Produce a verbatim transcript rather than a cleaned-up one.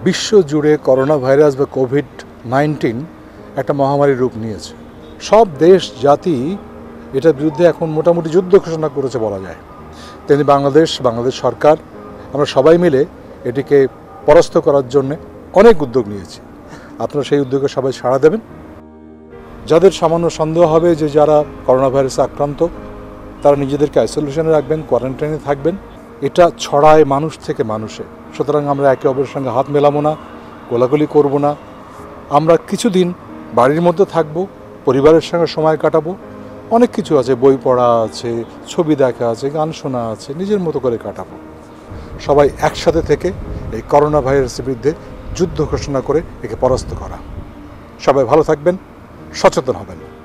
বিশ্ব জুড়ে corona virus বা কোভিড নাইন্টিন একটা মহামারীর রূপ নিয়েছে। সব দেশ জাতি এটার বিরুদ্ধে এখন মোটামুটি যুদ্ধ ঘোষণা করেছে বলা যায়। তেমনি বাংলাদেশ বাংলাদেশ সরকার আমরা সবাই মিলে এটিকে পরাস্ত করার জন্য অনেক উদ্যোগ নিয়েছি। আপনারা সেই উদ্যোগে সবাই সাড়া দেবেন। যাদের সামান্য সন্দেহ হবে যে যারা করোনা ভাইরাসে আক্রান্ত তারা নিজেদেরকে আইসোলেশনে রাখবেন, কোয়ারেন্টাইনে থাকবেন। এটা ছড়ায় মানুষ থেকে মানুষে, সুতরাং আমরা একে অপরের সঙ্গে হাত মেলাবো না, গোলাগুলি করব না। আমরা কিছুদিন বাড়ির মধ্যে থাকবো, পরিবারের সঙ্গে সময় কাটাবো। অনেক কিছু আছে, বই পড়া আছে, ছবি দেখা আছে, গান শোনা আছে, নিজের মতো করে কাটাবো। সবাই একসাথে থেকে এই করোনা ভাইরাসের বিরুদ্ধে যুদ্ধ ঘোষণা করে একে পরাস্ত করা। সবাই ভালো থাকবেন, সচেতন হবেন।